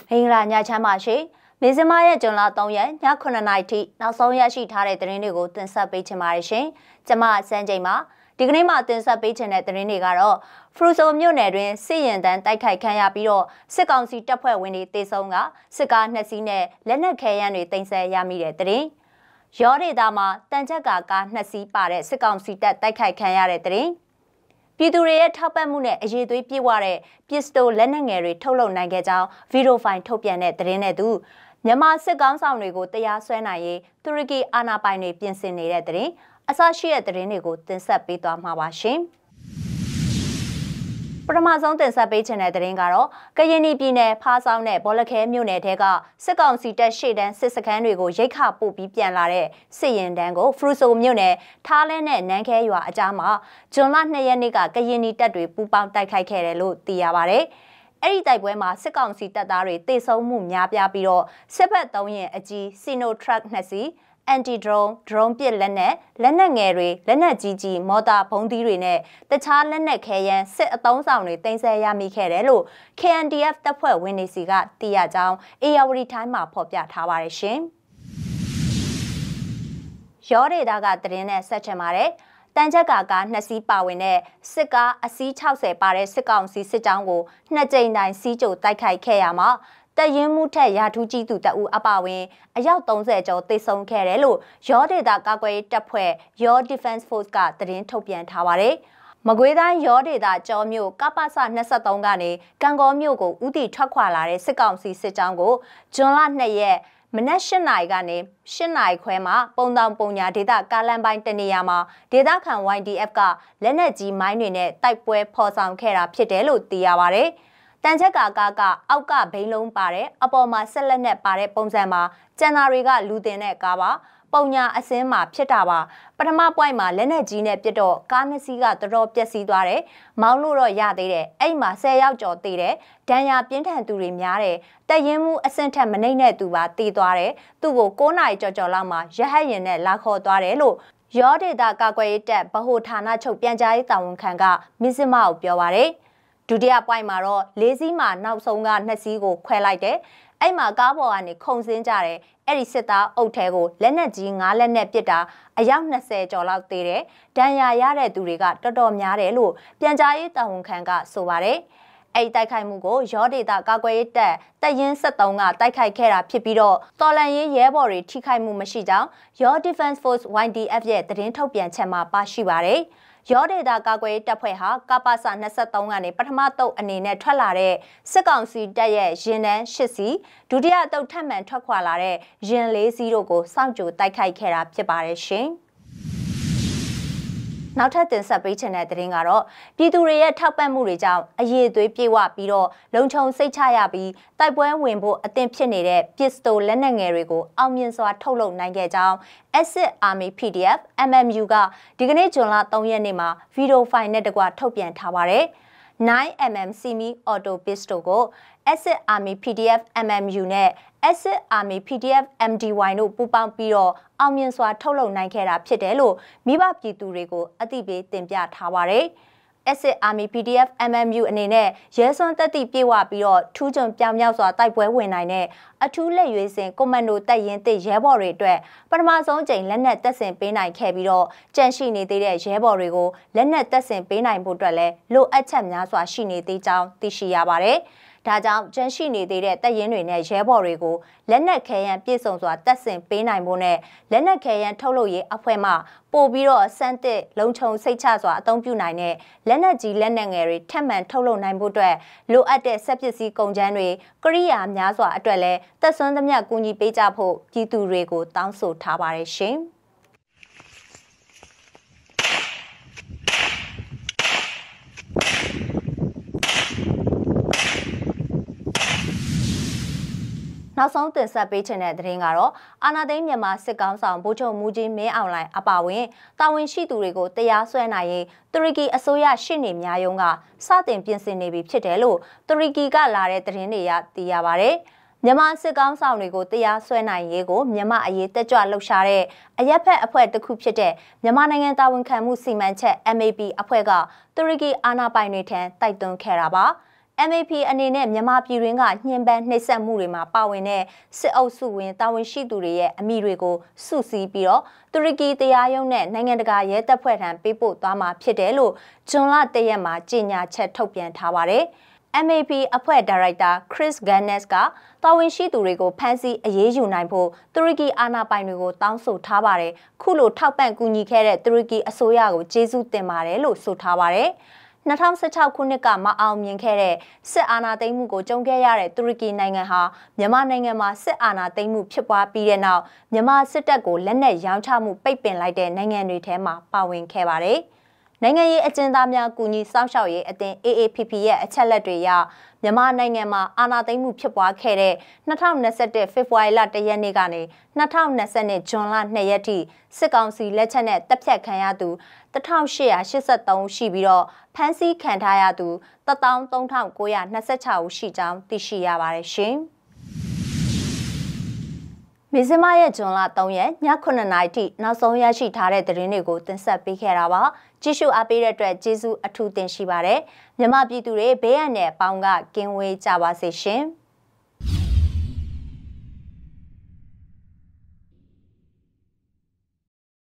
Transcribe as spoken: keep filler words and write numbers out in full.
မင်္ဂလာညချမ်းပါရှင်။မေဇမာရဲ့ဂျွန်လာသုံးရက်ညခုနှစ်နာရီထိနောက်ဆုံးရရှိထားတဲ့သတင်းတွေကိုတင်ဆက်ပေးချင်ပါတယ်ရှင်။ကျွန်မစန်းချိန်ပါဒီကနေ့မှတင်ဆက်ပေးချင်တဲ့သတင်းတွေကတော့ဖရူဆိုမြို့နယ်တွင်စစ်ရင်တန်းတိုက်ခိုက်ခံရပြီးတော့စစ်ကောင်စီတပ်ဖွဲ့ဝင်တွေတေဆုံးကစစ်ကားနှစ်စီးနဲ့လက်နက်ခဲယမ်းတွေတင်ဆက်ရမိတဲ့သတင်း။ရောဒေတာမှာတန်ချက်ကာကားနှစ်စီးပါတဲ့စစ်ကောင်စီတပ်တိုက်ခိုက်ခံရတဲ့သတင်း။ပြည်သူတွေရဲ့ထောက်ပံ့မှုနဲ့အရေးသွေးပြည့်ဝတဲ့ပစ္စတိုလက်နက်ငယ်တွေထုတ်လုပ်နိုင်ခဲ့ကြောင်းဗီဒီယိုဖိုင်ထုတ်ပြန်တဲ့သတင်းနဲ့သူမြန်မာစစ်ကောင်ဆောင်တွေကိုတရားစွဲနိုင်ရေးတူရကီအာဏာပိုင်တွေပြင်ဆင်နေတဲ့သတင်းအစရှိတဲ့သတင်းတွေကိုတင်ဆက်ပေးသွားမှာပါရှင်။ပထမဆုံးတင်ဆက်ပေးချင်တဲ့သတင်းကတော့ကရင်ပြည်နယ်ဖားဆောင်နဲ့ဘောလခဲမြို့နယ်ထဲကစစ်ကောင်စီတပ်ရှေ့တန်းစစ်စခန်းတွေကိုရိတ်ခပို့ပြီးပြန်လာတဲ့စစ်ရင်တန်းကိုဖရူဆိုမြို့နယ်ထားလဲနဲ့နန်းခဲရွာအကြားမှာဂျွန်လနှစ်ရက်နေ့ကကရင်တပ်တွေပူးပေါင်းတိုက်ခိုက်ခဲ့တယ်လို့သိရပါဗျ။အဲ့ဒီတိုက်ပွဲမှာစစ်ကောင်စီတပ်သားတွေတေဆုံးမှုများပြားပြီးတော့စစ်ဘက်သုံးရင်အကြီးစီနိုထရက်နှစ်စီးanti drone drone ပစ်လက်နက်လက်နက်ငယ်တွေလက်နက်ကြီးကြီးမော်တာဘုံသီးတွေနဲ့တခြားလက်နက်ခဲယမ်းစစ်အုံဆောင်တွေတင်ဆက်ရမိခဲ့တယ်လို့ K N D F တပ်ဖွဲ့ဝင်တွေစီကသိရကြောင်း A R D တိုင်းမှာဖော်ပြထားပါတယ်ရှင်။ရောဒေတာကသတင်းနဲ့ဆက်ချင်ပါတယ်။တန်ချက်ကာကားနှစ်စီးပါဝင်တဲ့စစ်ကားအစီး၆၀ပါတဲ့စစ်ကောင်စီစစ်ကြောင်းကိုနှစ်ကြိမ်တိုင်းစီးကြိုတိုက်ခိုက်ခဲ့ရမှာတရင်မှုထက်ရာထူးကြီးသူတအူအပဝင်အယောက်သုံးဆယ်ကျော်သေဆုံးခဲ့တယ်လို့ရောဒေတာကာကွယ်တပ်ဖွဲ့ရော Defense Force ကသတင်းထုတ်ပြန်ထားပါတယ်။မကွေးတိုင်းရောဒေတာကျော်မြို့ကပစ၂၃ကနေကံကောမြို့ကိုဥတီထွက်ခွာလာတဲ့စစ်ကောင်စီစစ်ကြောင်းကိုဂျွန်လနှစ်ရက်မနက်၈နာရီကနေ၈နာရီခွဲမှာပုံတောင်ပုံညာဒေတာကားလမ်းပိုင်းတနေရာမှာဒေတာခံ Y D F ကလက်နက်ကြီးမိုင်းတွေနဲ့တိုက်ပွဲဖော်ဆောင်ခဲ့တာဖြစ်တယ်လို့သိရပါတယ်။တန်ချက်ကာကာကအောက်ကဘိန်းလုံးပါတဲ့အပေါ်မှာဆက်လက်နဲ့ပါတဲ့ပုံစံမှာကျန်တာတွေကလူတင်တဲ့ကားပါပုံညာအစင်းမှာဖြစ်တာပါပထမပွိုင်းမှာလက်နက်ကြီးနဲ့ပြစ်တော့ကားနှစ်စီးကတော်တော်ပျက်စီးသွားတယ်မောင်းလို့တော့ရသေးတယ်အဲ့မှာဆယ်ယောက်ကျော်သေးတယ်ဒဏ်ရာပြင်းထန်သူတွေများတယ်တရင်မှုအဆင့်ထက်မနှိမ့်တဲ့သူပါတည်သွားတယ်သူ့ကို၉နာရီကျော်ကျော်လောက်မှာရဟတ်ရင်နဲ့လာခေါ်သွားတယ်လို့ရောဒေတာကာကွယ်ရေးတပ်ဗဟိုဌာနချုပ်ပြန်ကြားရေးတာဝန်ခံကမစ္စမကိုပြောပါတယ်ဒုတိယပွိုင်းမှာတော့လေးစီးမှာနောက်ဆုံးကနှစ်စီးကိုခွဲလိုက်တယ်။အဲ့မှာကားပေါ်ကနေခုန်ဆင်းကြတယ်။အဲ့ဒီစစ်သားအုပ်ထဲကိုလက်နက်ကြီးငါးလက်နဲ့ပစ်တာအယောက်၂၀ကျော်လောက်သေးတယ်။ဒဏ်ရာရတဲ့သူတွေကတော်တော်များတယ်လို့ပြန်ကြားရေးတာဝန်ခံကဆိုပါတယ်။အဲ့ဒီတိုက်ခိုက်မှုကိုရောဒေတာကာကွယ်ရေးတပ်တပ်ရင်း၁၃ကတိုက်ခိုက်ခဲ့တာဖြစ်ပြီးတော့တော်လန်ရေးရဲဘော်တွေထိခိုက်မှုမရှိကြောင်းရော Defense Force Y D F ရဲ့သတင်းထုတ်ပြန်ချက်မှာပါရှိပါတယ်။ရောဒေတာကာကွယ်တပ်ဖွဲ့ဟာကပစ၂၃ကနေပထမတုပ်အနေနဲ့ထွက်လာတဲ့စစ်ကောင်စီတပ်ရဲ့ရင်တန်း၈စီးဒုတိယတုပ်ထပ်မံထွက်ခွာလာတဲ့ရင်၄စီးတို့ကိုစောင့်ကြိုတိုက်ခိုက်ခဲ့တာဖြစ်ပါတယ်ရှင်။နောက်ထပ်တင်ဆက်ပေးချင်တဲ့သတင်းကတော့ပြည်သူတွေရဲ့ထောက်ပံ့မှုတွေကြောင့်အရေးသွေးပြေဝပြီးတော့လုံခြုံစိတ်ချရပြီးတိုက်ပွဲဝင်ဖို့အသင့်ဖြစ်နေတဲ့ပစ္စတိုလက်နက်ငယ်တွေကိုအောင်မြင်စွာထုတ်လုပ်နိုင်ခဲ့ကြောင်း Acid Army P D F M M U ကဒီကနေ့ဇွန်လ၃ရက်နေ့မှာဗီဒီယိုဖိုင်နဲ့တကွထုတ်ပြန်ထားပါတယ်။ nine millimeter Semi Auto Pistol ကို Acid Army P D F M M U နဲ့ Acid Army P D F M D Y တို့ပူးပေါင်းပြီးတော့အောင်မြင်စွာထုတ်လုပ်နိုင်ခဲ့တာဖြစ်တယ်လို့မိဘပြည်သူတွေကိုအသိပေးတင်ပြထားပါတယ်။ Acid Army P D F M M U အနေနဲ့ရဲစွမ်းတက်သည့်ပြေဝပြီးတော့ထူးချွန်ပြောင်မြောက်စွာတိုက်ပွဲဝင်နိုင်တဲ့အထူးလက်ရွေးစင်ကွန်မန်ဒိုတပ်ရင်းတစ်ရဲဘော်တွေအတွက်ပထမဆုံးချိန်လက်နက်တပ်ဆင်ပေးနိုင်ခဲ့ပြီးတော့ကြန့်ရှိနေသေးတဲ့ရဲဘော်တွေကိုလက်နက်တပ်ဆင်ပေးနိုင်ဖို့အတွက်လည်းလိုအပ်ချက်များစွာရှိနေသေးကြောင်းသိရှိရပါတယ်။ဒါကြောင့်ကျန်းရှိနေသေးတဲ့တပ်ရင်းတွေနဲ့ရဲဘော်တွေကိုလက်နက်ခဲယမ်းပြည့်စုံစွာတပ်ဆင်ပေးနိုင်ဖို့နဲ့လက်နက်ခဲယမ်းထုတ်လုပ်ရေးအဖွဲ့မှပို့ပြီးတော့စမ်းတစ်လုံခြုံစိတ်ချစွာအသုံးပြုနိုင်တဲ့လက်နက်ကြီးလက်နက်ငယ်တွေထပ်မံထုတ်လုပ်နိုင်ဖို့အတွက်လိုအပ်တဲ့စက်ပစ္စည်းကုန်ကျန်းတွေကိရိယာများစွာအတွက်လည်းသက်စွမ်းသမျှကူညီပေးကြဖို့ပြည်သူတွေကိုတောင်းဆိုထားပါတယ်ရှင်။နောက်ဆုံးတင်ဆက်ပေးချင်တဲ့သတင်းကတော့အာဏာသိမ်းမြန်မာစစ်ကောင်ဆောင်ဗိုလ်ချုပ်မူကြီးမင်းအောင်လှိုင်အပါအဝင်တာဝန်ရှိသူတွေကိုတရားစွဲနိုင်ရေးတူရကီအစိုးရရှေ့နေများရုံးကစတင်ပြင်ဆင်နေပြီဖြစ်တယ်လို့တူရကီကလာတဲ့သတင်းတွေရသိရပါဗျ။မြန်မာစစ်ကောင်ဆောင်တွေကိုတရားစွဲနိုင်ရေးကိုမြန်မာအရေးတက်ကြွလှုပ်ရှားတဲ့အရက်ဖက်အဖွဲ့တစ်ခုဖြစ်တဲ့မြန်မာနိုင်ငံတာဝန်ခံမှုစီမံချက် M A P အဖွဲ့ကတူရကီအာဏာပိုင်တွေထံတိုက်တွန်းခဲ့တာပါ။ M A P အနေနဲ့မြန်မာပြည်တွင်းကညှဉ်းပန်းနှိပ်စက်မှုတွေမှာပါဝင်တဲ့စစ်အုပ်စုဝင်တာဝန်ရှိသူတွေရဲ့အမိတွေကိုစုစည်းပြီးတော့တူရကီတရားရုံးနဲ့နိုင်ငံတကာရဲတပ်ဖွဲ့ထံပေးပို့သွားမှာဖြစ်တယ်လို့ဇွန်လတရက်မှာကြေညာချက်ထုတ်ပြန်ထားပါတယ်။ M A P အဖွဲ့ဒါရိုက်တာ Chris Gunness ကတာဝန်ရှိသူတွေကိုဖမ်းဆီးအရေးယူနိုင်ဖို့တူရကီအာဏာပိုင်တွေကိုတောင်းဆိုထားပါတယ်။ခုလိုထောက်ပံ့ကူညီခဲ့တဲ့တူရကီအစိုးရကိုကျေးဇူးတင်ပါတယ်လို့ဆိုထားပါတယ်။၂၀၁၆ခုနှစ်ကမအောင်မြင်ခဲ့တဲ့စစ်အာဏာသိမ်းမှုကိုကြုံခဲ့ရတဲ့တူရကီနိုင်ငံဟာမြန်မာနိုင်ငံမှာစစ်အာဏာသိမ်းမှုဖြစ်ပွားပြီးတဲ့နောက်မြန်မာစစ်တပ်ကိုလက်နက်ရောင်းချမှုပိတ်ပင်လိုက်တဲ့နိုင်ငံတွေထဲမှာပါဝင်ခဲ့ပါတယ်။နိုင်ငံရေးအကျဉ်းသားများကူညီစောင့်ရှောက်ရေးအသင်း A A P P ရဲ့အချက်လက်တွေအရမြန်မာနိုင်ငံမှာအာဏာသိမ်းမှုဖြစ်ပွားခဲ့တဲ့၂၀၂၁ဖေဖော်ဝါရီလတရက်နေ့ကနေ၂၀၂၂ဇွန်လနှစ်ရက်ထိစစ်ကောင်စီလက်ချက်နဲ့တပ်ဖြတ်ခံရသူ၁၈၈၃ဦးရှိပြီးတော့ဖမ်းဆီးခံထားရသူ၁၃၉၂၆ဦးရှိကြောင်းသိရှိရပါတယ်ရှင်။မေဇင်မာရဲ့ဇွန်လ၃ရက်ညခုနှစ်နာရီထိနောက်ဆုံးရရှိထားတဲ့သတင်းတွေကိုတင်ဆက်ပေးခဲ့တာပါ။ကြည့်ရှုအားပေးတဲ့အတွက်ကျေးဇူးအထူးတင်ရှိပါတယ်။မြန်မာပြည်သူတွေဘေးအန္တရာယ်ပေါင်းကကင်းဝေးကြပါစေရှင်။